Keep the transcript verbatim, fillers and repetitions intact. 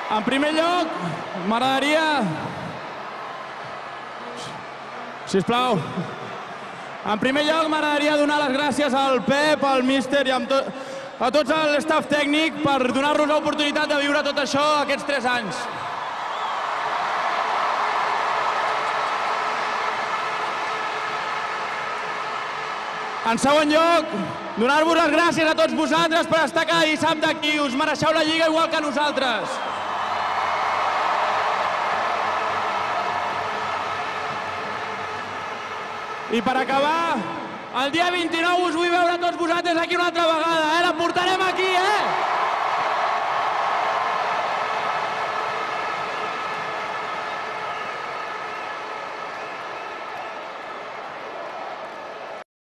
En primer lloc, m'agradaria... Sisplau. En primer lloc, m'agradaria donar les gràcies al Pep, al míster i a tots l'estaf tècnic per donar-nos l'oportunitat de viure tot això aquests tres anys. En segon lloc, donar-vos les gràcies a tots vosaltres per estar cada dissabte aquí. Us mereixeu la Lliga igual que nosaltres. I per acabar, el dia vint-i-nou us vull veure tots vosaltres aquí una altra vegada. La portarem aquí,